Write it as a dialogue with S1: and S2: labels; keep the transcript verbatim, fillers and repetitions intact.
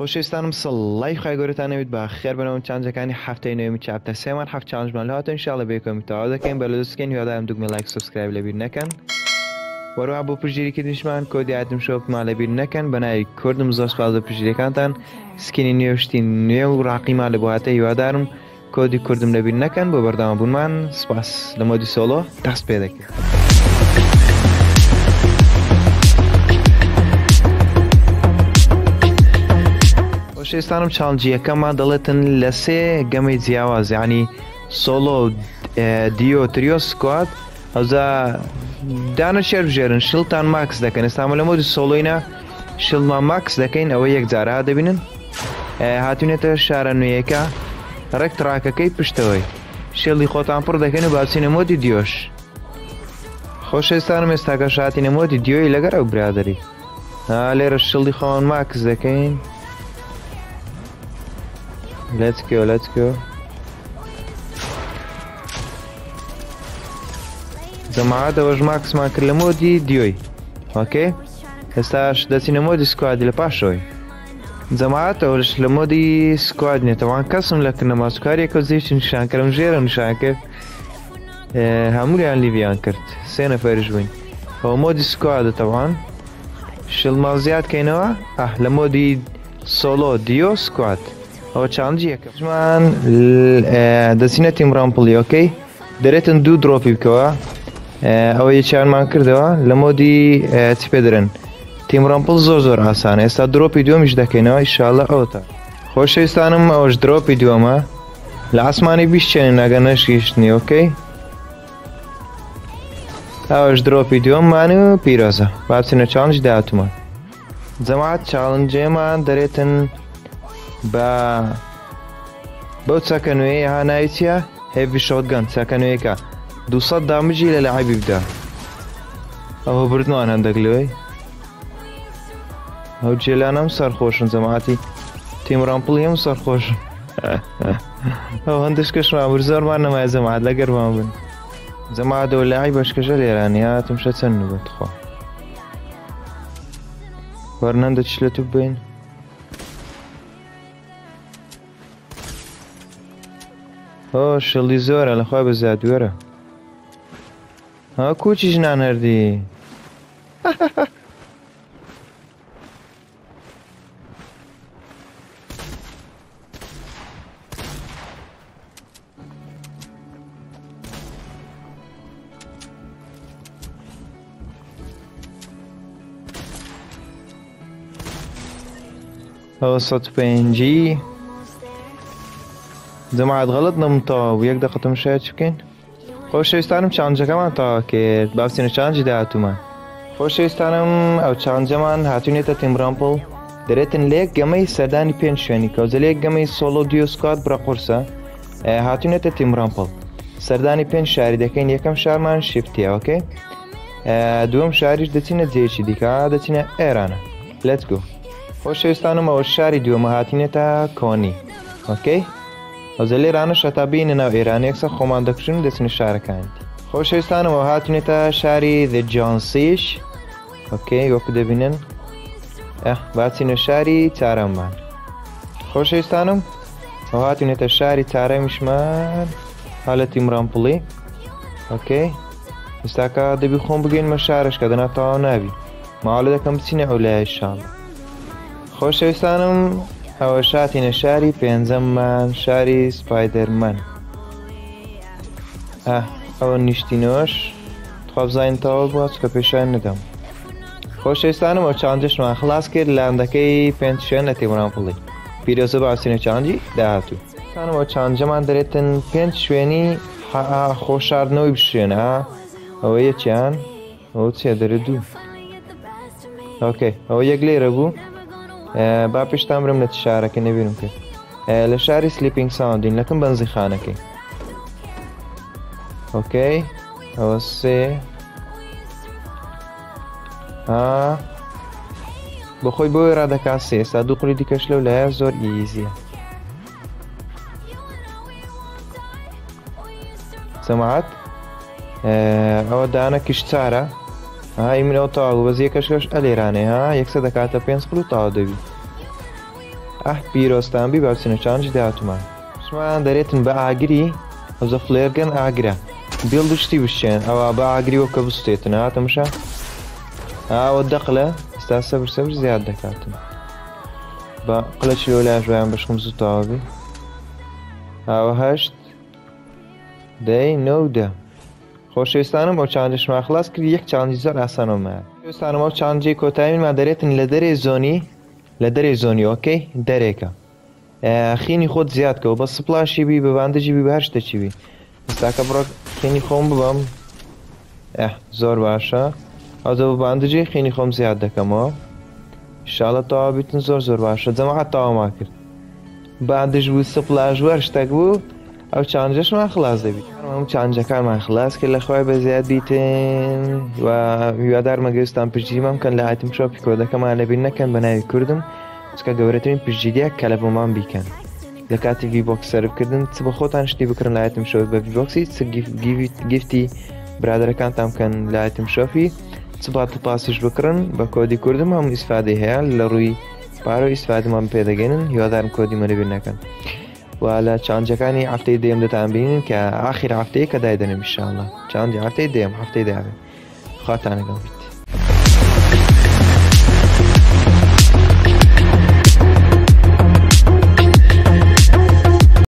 S1: خۆشەویستانم سڵای خی گەورەتانەوێت بە خێر بنەوە چانجەکانی هەفتەی نوێمی چاپتە سێمان هەفت چالنجمان لە هاتوون ئینشاڵڵا بەیەکەمی تەواو دەکەین بە لەدەستکەین هیوادارم دوگمە لایک سبسکرایب لەبیر نەکەن وەروها بۆ پژگیریکردنیشمان کۆدی ئایتم شۆپمان لەبیر نەکەن بە ناوی کوردم زۆر سپاس بە پژگیریەکانتان سکینی نوێشتی نوێ و ڕاقیمان لە بۆ هاتە هیوادارم کۆدی کوردم لەبیر نەکەن بۆ بەردەوامبوونمان سپاس لە مۆدی سۆلۆ دەست پێ دەکەین. خۆشەویستانم چالنجی یەکەممان دەڵێتن لە سێ گەمەی جیاواز یعنی سۆلۆ دیۆ تریۆ سکوات ئەوزا دانە شێر بژێرن شڵتان ماکس دەکەن ئێستامە لە مۆدی سۆلۆینە شڵمان ماکس دەکەین ئەوە یەک جارە دەبینن هاتوونێتە شارە نوێیەکە ڕێک تڕاکەکەی پشتەوەی شێڵی خۆتان پڕ دەکەن و باچینە مۆدی دیۆش. خۆشەویستانم ئێستاکە شاتینە مۆدی دیۆی لەگەر ئەو برادری لێرە شڵی خۆن ماکس دەکەین. Let's go, let's go. جەماعەت ئەوەش ماکسمان کرد لە مۆدی دیۆی. ئۆکێ؟ ئێستاش دەچینە مۆدی سکوادی لە پاشەوەی. جەماعەت ئەوەش لە مۆدی سکواد نیە تەوان کەسم لە کردنەما سوکاریەکە زیچ نیشانکەرم ژێرە نیشان کرد هەموویان لیڤیان کرد سێ نەفەریش بووین. ئەوە مۆدی سکوادە تەوان شڵمان زیاد کەینەوە ئەح لە مۆدی سۆلۆ دیۆ سکواد. ئەوە چالنجی یەکەممان دەچینە تیم ڕامپڵی ئۆکەی دەرێتن دوو درۆپی بکەوە ئەوە یەکیانمان کردەوە لە مۆدی چی پێ دەرێن تیم ڕامپڵ زۆر زۆر ئاسانە ئێستا درۆپی دووەمیش دەکەینەوە ئینشاڵڵا ئەوەتە. خۆشەویستانم ئەوەش درۆپی دووەمە لە ئاسمانی بیشتێنن ئەگە نەشگیشتنی ئۆکەی ئەوەش درۆپی دووەممان و پیرۆزە با بچینە چالنج داهاتوومان. جەماعەت چالنجێمان دەرێتن بە بەو چەکە نوێی ها ناوی چییە؟ هێڤی شۆتگەن چەکە نوێیەکە دووسەد دامجی لە لەعیبی بدا ئەوە بردنوان هەندێک لەوەی ئەو جێلان هەم سەرخۆشن جەماعەتی تیم ڕامپڵی هەم سەرخۆشن ئەو هەندش کەشمان برد زۆرمان نەمایە جەماعەت لەگەرمان بن جەماعەتەوە لەعیب بەشکەشە لێرانی هاتمشە چەند نوبەت خۆ وەرنەندە چ لە تو بین ئۆ شڵی زۆرە لەخوا بە زیادوەرە ها کوچی ژنان هەردی ئەوە سەد و پێنجی جەماعەت غەڵەت نەمتەوە و یەک دەقەتم شاید چ بکەین. خۆشەویستانم چالنجەکەمان تەواو کرد با بچینە چالنجی داهاتوومان. خۆشەویستانم ئەو چالنجەمان هاتوونێتە تیم ڕامپڵ دەرێتن لە یەک گەمەی سەردانی پێنج شوێنی کەوزە لە یەک گەمەی سۆلۆ دیۆ سکواد بڕە قورسە هاتوونێتە تیم ڕامپڵ سەردانی پێنج شاری دەکەین یەکەم شارمان شیفتیە ئۆکەی دووەم شاریش دەچینە جێیەکی دیکە دەچینە ئێرانە لێتس گۆ. خۆشەویستانم ئەوە شاری دووەمە هاتوونێتە کۆنی ئۆکەی ئەوزە لێرانەش هەتا بینە ناو ئێرانێکسە خۆمان دەکشن دەچنە شارەکانی. خۆشەویستانەوە هاتوونێتە شاری دە جانسیش ئۆکەی وەکو دەبینن ئەح باچینە شاری چارەممان. خۆشەویستانم ئەو هاتوونێتە شاری چارەمیشمان ها لە تیم ڕامپڵی ئۆکەی ئێستاکە دەبی خۆم بگەینمە شارش کە دەنا تەواو نابی ماوەڵە دەکەم بچینە ئەو لای شاڵ. خۆشەویستانم ئەوە شاتینە شاری پێنجەممان شاری سپایدەرمەن ئە ئەوە نیشتینەوەش خوابزانینتەوە بووە چکە پێشیان نەدەم. خۆشەویستانم ئەو چالنجەشمان خلاص کرد لە ئەندەکەی پێنج شوێن لە تیم ڕامپڵی پیرۆزە باسیینە چالنجی داهاتوو. ئەوە چالنجەمان دەرێتن پێنج شوێنی خۆشاردنەوەی بشوێنە ئەوە یەکیان ئەوە چێ دەرە دوو ئۆکەی ئەوە یەک لێرە بوو با پێشتان برم لە شارەکە نەبیرم کرد لە شاری سلیپینگ ساوندین لەکەم بەنزی خانەکەی ئۆکەی ئەوە سێ بەخۆی بۆی ڕادەکات سێ ئێستا دوو قوڵی دیکەش لەو لایە زۆر ئیزیە. جەماعەت ئەوە دانە کشت چارە های منەوە تاوا بوو بەس یەکەشکەش ئەلێرانێ ها یەکسە دەکاتە پێنج قوڵ و تاوا دەبی ئەح پیرۆستان بی با بچینە چالنجی داهاتوومان. شمان دەرێتن بە ئاگری ئەوزە فلێرگەن ئاگرە بیڵ دوشتی بشێن ئەوە بە ئاگری وەکە بستێتن هاتەمشە ئاوە دەقلە ئێستا سەبر سەبر زیاد دەکاتن بە قلەکی لۆلایش وایان بەشکم زوو تەواوی ئاوە هەشت دەی نۆ دە. خۆشەویستانم ئەو چالنجشمان خلاص کرد یەک چالنجی زۆر ئاسانەوەمایە. خۆشەویستانم ئەو چالنجەی کۆتاییمان دەرێتن لە دەرێ زۆنی لە دەرێ زۆنی ئۆکەی دەرێکە خینی خۆت زیادکەوە بە سپلاشی بی بە باندەجی بی بە هەر شتێکی بی ئێستاکە بڕۆ خینی خۆم ببەم زۆر باشە ئەوزە بە باندەجی خینی خۆم زیاد دەکەمەوە ئینشاڵڵا تەواو بیتن زۆر زۆر باشە جەماعەت تەواوما کرد باندەج بوو سپلاژ بوو هەر شتێک بوو ئەو چالنجەشمان خلاص دەبیت هەموو چالنجەکانمان خلاص کرد لەخوای بە زیاد بیتن و هیوادارمە گەوستان پشتگیریمان بکەن لە ئایتم شۆپی کۆدەکەمان لەبیر نەکەن بە ناوی کوردم چکە گەورەترین پشتگیریە کە لە بۆمان بیکەن لە کاتی ڤیبۆکس سەرفکردن چ بە خۆتان شتی بکردن لە ئایتم شۆپ بە ڤیبۆکسی چ گیفتی برادەرەکانتان بکەن لە ئایتم شۆپی چ باتڵ پاسیش بکڕن بە کۆدی کوردم هەموو ئیسفادەی هەیە لە ڕووی پارە و ئیسفادەمان پێدەگەنن هیوادارم کۆدیمە لەبیر نەکەن و لە چالنجەکانی هەفتەی دێم دەتان بینن کە ئاخر هەفتەیە کە دایدەنێم ئینشاڵڵا چالنجی هەفتەی دێم هەفتەی داوێ خواتان لەگەڵ بیت.